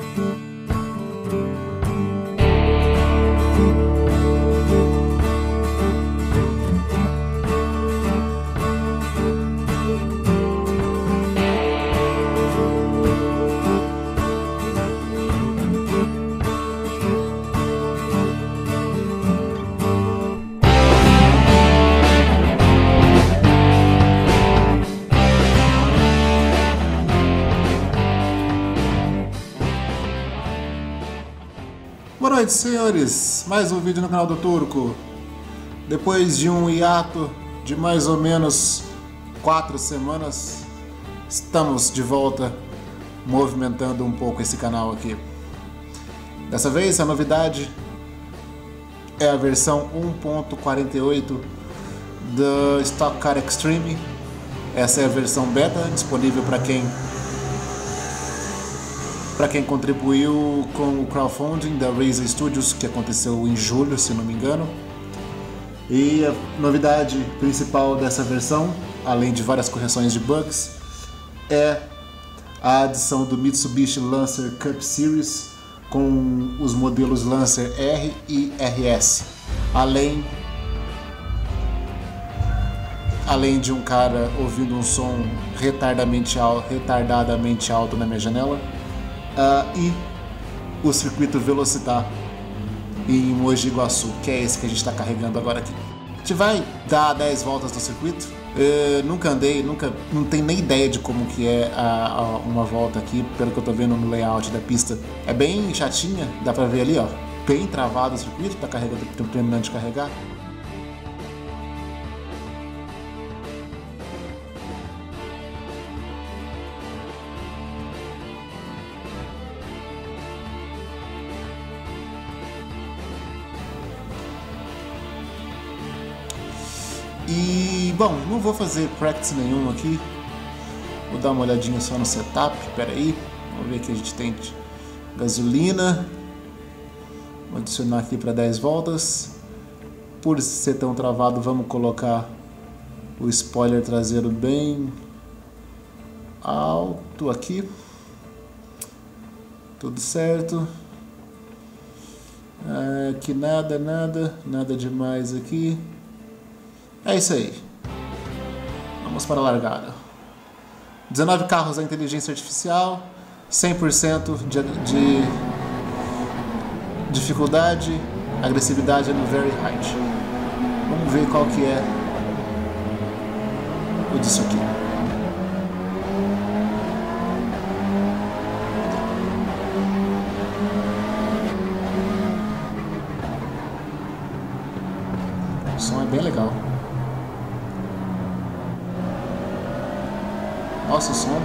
Boa noite, senhores, mais um vídeo no canal do Turco. Depois de um hiato de mais ou menos 4 semanas, estamos de volta movimentando um pouco esse canal aqui. Dessa vez a novidade é a versão 1.48 do Stock Car Extreme. Essa é a versão beta, disponível para quem contribuiu com o crowdfunding da Razer Studios, que aconteceu em julho, se não me engano. E a novidade principal dessa versão, além de várias correções de bugs, é a adição do Mitsubishi Lancer Cup Series com os modelos Lancer R e RS, além de um cara ouvindo um som retardadamente alto na minha janela. E o circuito Velocitar em Mogi Guaçu, que é esse que a gente está carregando agora aqui. A gente vai dar 10 voltas no circuito. Nunca andei, não tenho nem ideia de como que é uma volta aqui, pelo que eu tô vendo no layout da pista. É bem chatinha, dá pra ver ali, ó, bem travado o circuito, tá terminando de carregar. E, bom, não vou fazer practice nenhum aqui. Vou dar uma olhadinha só no setup. Espera aí, vamos ver que a gente tem gasolina. Vou adicionar aqui para 10 voltas. Por ser tão travado, vamos colocar o spoiler traseiro bem alto aqui. Tudo certo. Aqui nada demais aqui. É isso aí. Vamos para a largada. 19 carros da inteligência artificial, 100% de dificuldade, agressividade no Very Height. Vamos ver qual que é o disso aqui. O som é bem legal. Nossa, o som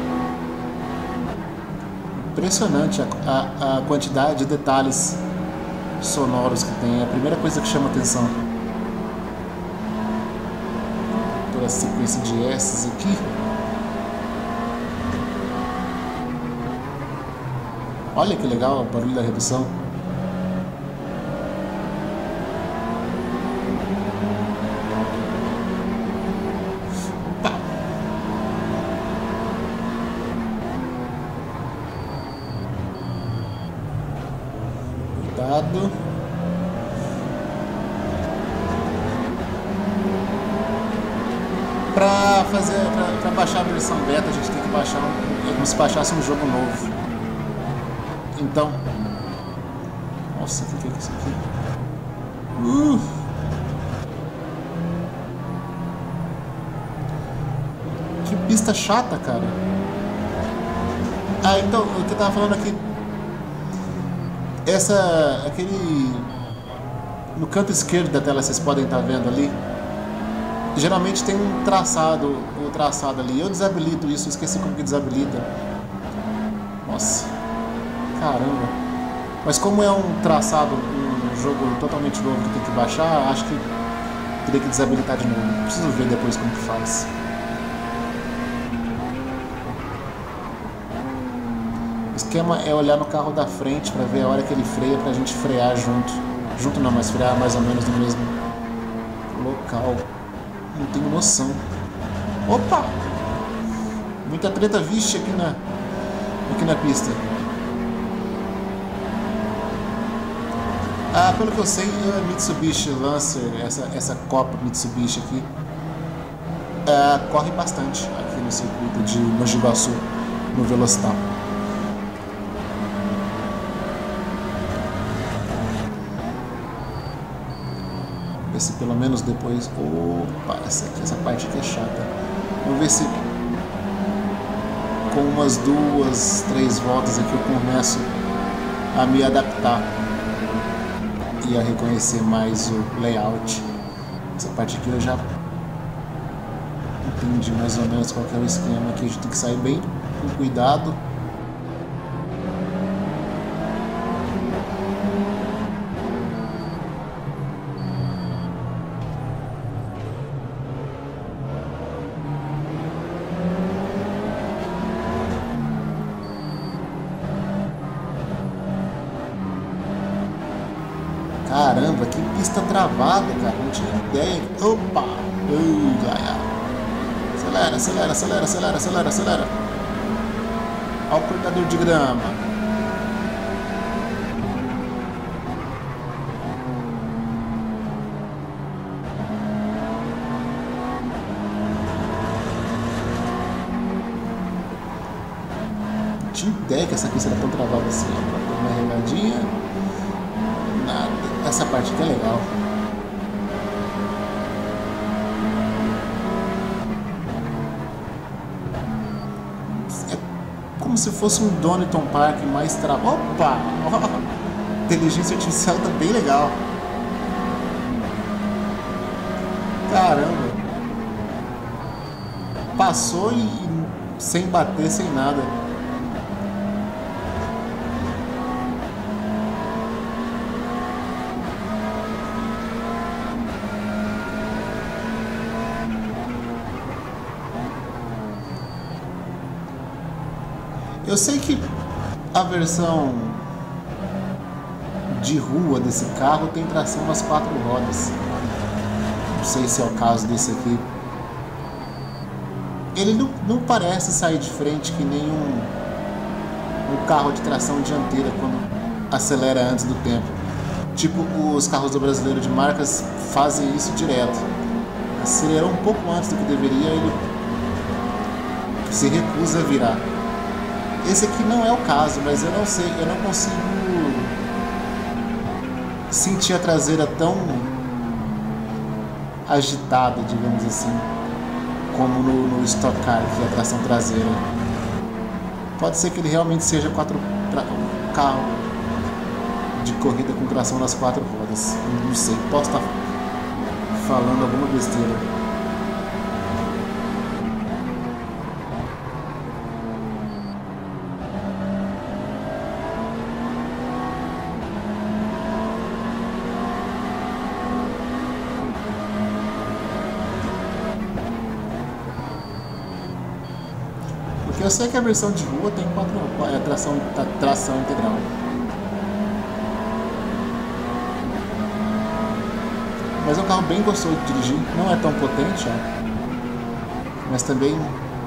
impressionante, a quantidade de detalhes sonoros que tem, é a primeira coisa que chama atenção. Toda a sequência de S's aqui. Olha que legal o barulho da redução. Cuidado. Para baixar a versão beta, a gente tem que baixar é como se baixasse um jogo novo. Então, nossa, o que é isso aqui? Que pista chata, cara. Então, o que eu tava falando aqui, no canto esquerdo da tela, vocês podem estar vendo ali, geralmente tem um traçado, ali. Eu desabilito isso, esqueci como que desabilita. Nossa, caramba. Mas como é um traçado, um jogo totalmente novo que tem que baixar, acho que teria que desabilitar de novo. Preciso ver depois como que faz. O esquema é olhar no carro da frente para ver a hora que ele freia, pra gente frear junto. Junto não, mas frear mais ou menos no mesmo local. Não tenho noção. Opa! Muita treta, vixe, aqui na pista. Pelo que eu sei, a Mitsubishi Lancer, essa Copa Mitsubishi aqui, corre bastante aqui no circuito de Mogi Guaçu, no Velocitar. Ver se pelo menos depois... Opa, essa parte aqui é chata. Vamos ver se com umas 2, 3 voltas aqui eu começo a me adaptar e a reconhecer mais o layout. Essa parte aqui eu já entendi mais ou menos qual que é o esquema aqui. A gente tem que sair bem com cuidado. Caramba, que pista travada, cara. Não tinha ideia. Opa! Acelera, acelera, acelera, acelera, acelera, acelera. Olha o cortador de grama. Não tinha ideia que essa pista era tão travada assim. Uma regadinha. Nada. Essa parte aqui é legal. É como se fosse um Donington Park mais travado. Opa! Inteligência artificial tá bem legal. Caramba! Passou e sem bater, sem nada. Eu sei que a versão de rua desse carro tem tração nas 4 rodas. Não sei se é o caso desse aqui. Ele não parece sair de frente que nem um carro de tração dianteira quando acelera antes do tempo. Tipo, os carros do Brasileiro de marcas fazem isso direto. Acelerou um pouco antes do que deveria, ele se recusa a virar. Esse aqui não é o caso, mas eu não sei, eu não consigo sentir a traseira tão agitada, digamos assim, como no Stock Car, que é a tração traseira. Pode ser que ele realmente seja um carro de corrida com tração nas 4 rodas. Não sei, posso estar falando alguma besteira. Eu sei que a versão de rua tem tração integral. Mas é um carro bem gostoso de dirigir. Não é tão potente, ó. Mas também...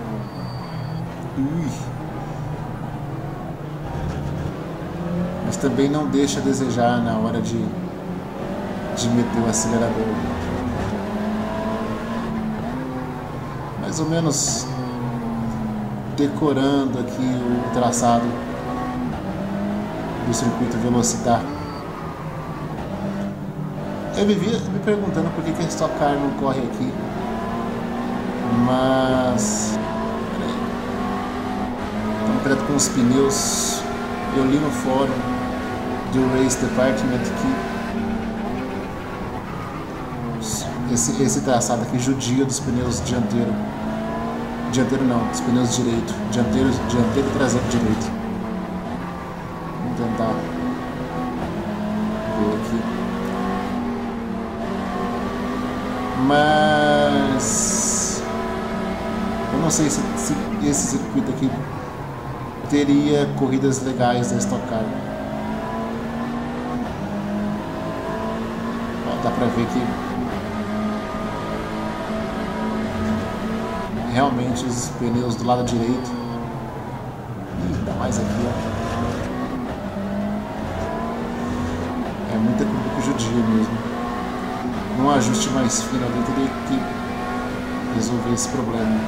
Mas também não deixa a desejar na hora de meter o acelerador. Mais ou menos... decorando aqui o traçado do circuito Velocitar. Eu vivia me perguntando por que a Stock Car não corre aqui, mas estamos direto com os pneus. Eu li no fórum do Race Department que esse traçado aqui judia dos pneus dianteiro. Dianteiro não, os pneus direito. Dianteiro e traseiro direito. Vamos tentar ver aqui. Mas eu não sei se esse circuito aqui teria corridas legais da Stock Car. Ó, dá pra ver que realmente os pneus do lado direito. Ainda mais aqui, ó. É muita dia mesmo. Num ajuste mais fino ali, teria que resolver esse problema.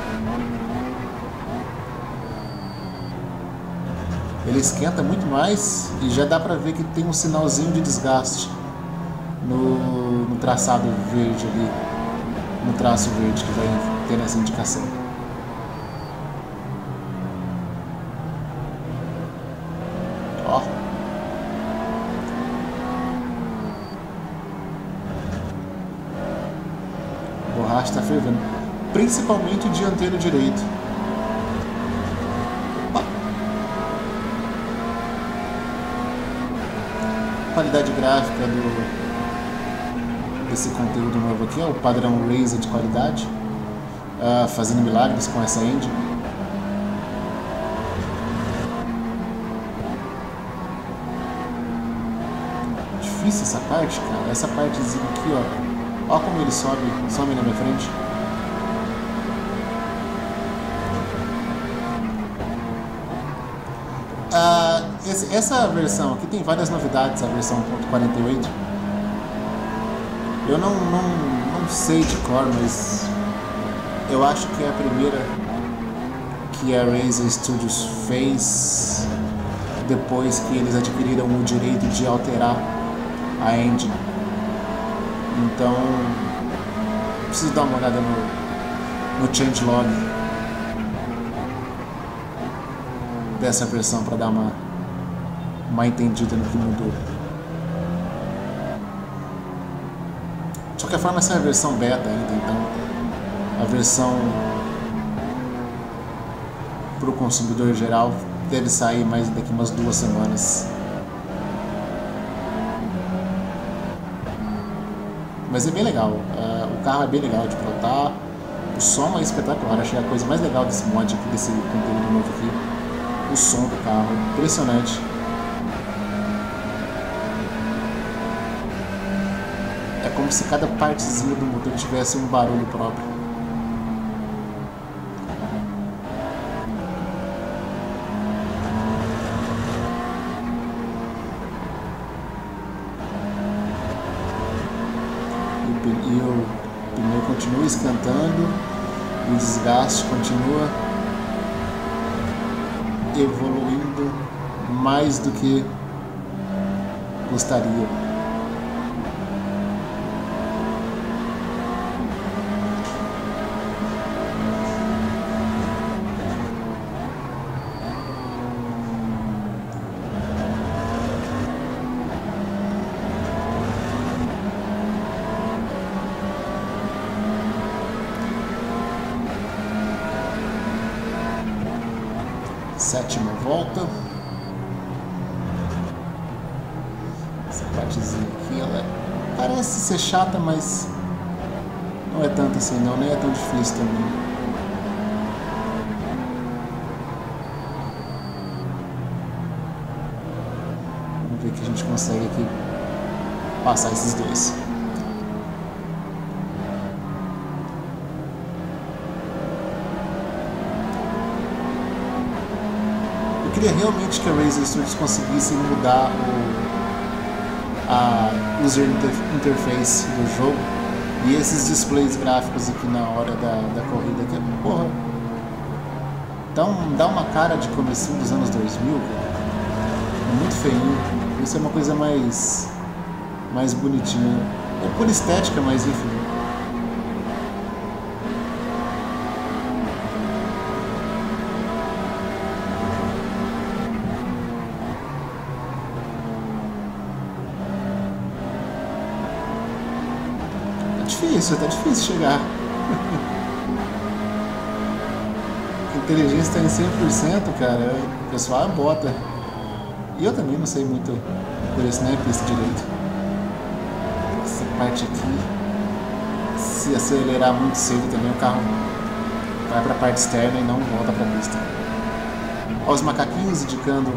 Ele esquenta muito mais e já dá pra ver que tem um sinalzinho de desgaste no traçado verde ali, no traço verde que vai ter nessa indicação. Ó. A borracha está fervendo, principalmente o dianteiro direito. Opa. A qualidade gráfica desse conteúdo novo aqui é o padrão Razer de qualidade, fazendo milagres com essa engine. Difícil essa parte, cara. Essa partezinha aqui, ó. Ó como ele some na minha frente. Essa versão aqui tem várias novidades, a versão 1.48. Eu não sei de cor, mas eu acho que é a primeira que a Razer Studios fez depois que eles adquiriram o direito de alterar a engine. Então preciso dar uma olhada no changelog dessa versão para dar uma entendida no que mudou. De qualquer forma, essa é a versão beta ainda, então a versão para o consumidor geral deve sair mais daqui umas 2 semanas. Mas é bem legal, o carro é bem legal de pilotar, o som é espetacular. Achei a coisa mais legal desse mod aqui, desse conteúdo novo aqui, o som do carro, impressionante. É como se cada partezinha do motor tivesse um barulho próprio. E o pneu continua esquentando, o desgaste continua evoluindo mais do que gostaria. Sétima volta. Essa partezinha aqui, ela parece ser chata, mas não é tanto assim não, nem é tão difícil também. Vamos ver que a gente consegue aqui passar esses dois. Eu queria realmente que a Razer Studios conseguisse mudar a user interface do jogo e esses displays gráficos aqui na hora da corrida, que porra, dá uma cara de comecinho dos anos 2000, cara. É muito feinho. Isso é uma coisa mais bonitinha. É por estética, mas enfim. Tá difícil chegar. A inteligência está em 100%, cara. O pessoal bota. E eu também não sei muito por isso, né? Pista direito. Essa parte aqui, se acelerar muito cedo também, o carro vai para a parte externa e não volta para a pista. Olha os macaquinhos indicando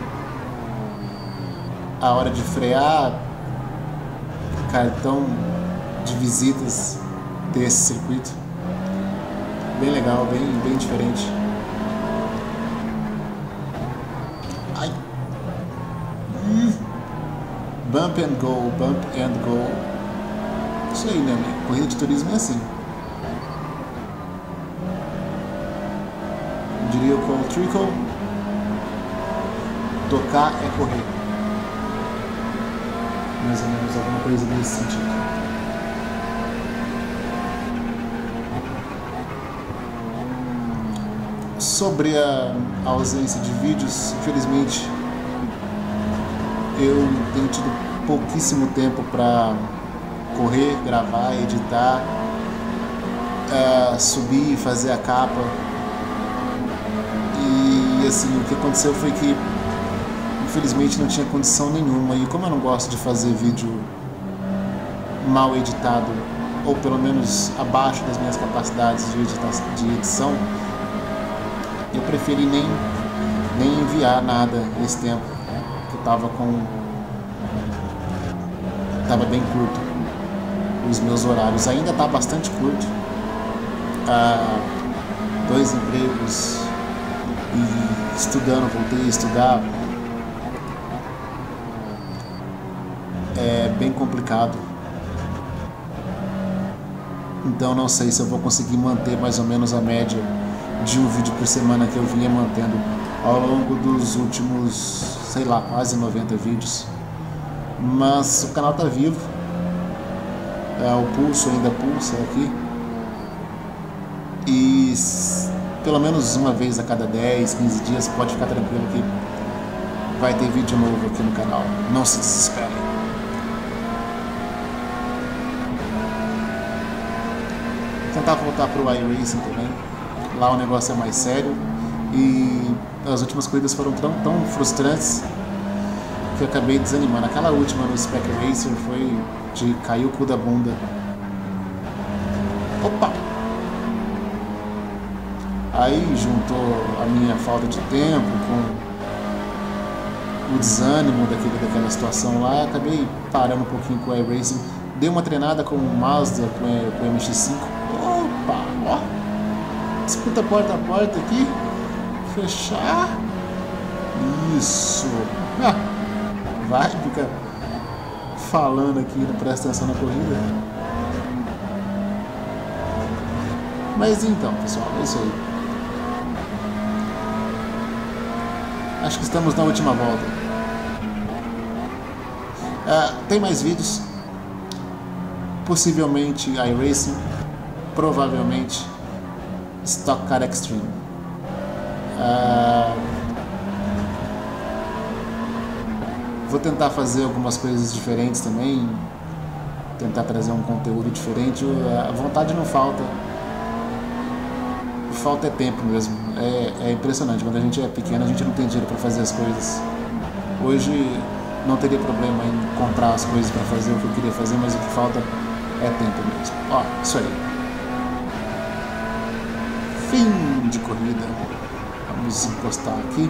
a hora de frear. Cartão de visitas desse circuito. Bem legal, bem diferente. Ai. Bump and go, bump and go. Isso aí, né, amigo? Corrida de turismo é assim. Diria o Cole Trickle. Tocar é correr. Mais ou menos alguma coisa nesse sentido. Sobre a ausência de vídeos, infelizmente eu tenho tido pouquíssimo tempo para correr, gravar, editar, subir, fazer a capa. E assim, o que aconteceu foi que infelizmente não tinha condição nenhuma, e como eu não gosto de fazer vídeo mal editado, ou pelo menos abaixo das minhas capacidades de edição, eu preferi nem enviar nada nesse tempo, que tava bem curto os meus horários. Ainda tá bastante curto, 2 empregos e estudando, voltei a estudar, é bem complicado. Então não sei se eu vou conseguir manter mais ou menos a média de um vídeo por semana que eu vinha mantendo ao longo dos últimos, sei lá, quase 90 vídeos. Mas o canal tá vivo, o pulso ainda pulsa aqui, e pelo menos uma vez a cada 10, 15 dias pode ficar tranquilo que vai ter vídeo novo aqui no canal, não se desespere. Tentar voltar pro iRacing também. Lá o negócio é mais sério, e as últimas corridas foram tão frustrantes que eu acabei desanimando. Aquela última no Spec Racer foi de cair o cu da bunda. Opa! Aí juntou a minha falta de tempo com o desânimo daquela situação lá, acabei parando um pouquinho com o iRacing. Dei uma treinada com o Mazda, com o MX-5. Opa! Ó! Disputa porta a porta aqui. Fechar. Isso. Vai, fica falando aqui, não presta atenção na corrida. Mas então, pessoal, é isso aí. Acho que estamos na última volta. Tem mais vídeos. Possivelmente iRacing. Provavelmente Stock Car Extreme. Vou tentar fazer algumas coisas diferentes também, tentar trazer um conteúdo diferente. A vontade não falta, falta é tempo mesmo. É impressionante, quando a gente é pequeno a gente não tem dinheiro para fazer as coisas. Hoje não teria problema em encontrar as coisas para fazer o que eu queria fazer, mas o que falta é tempo mesmo. Ó, isso aí. Fim de corrida. Vamos encostar aqui.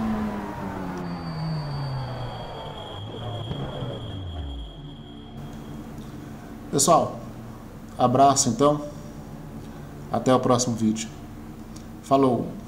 Pessoal, abraço então. Até o próximo vídeo. Falou!